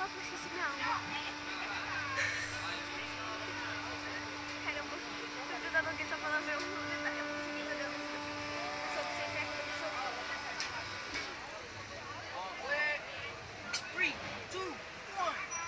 eu esqueci minha alma. Caramba, eu tô dando aqui só pra ver o detalhe. Eu não consegui entender a música. Eu só sei que é quando a pessoa fala. 3, 2, 1.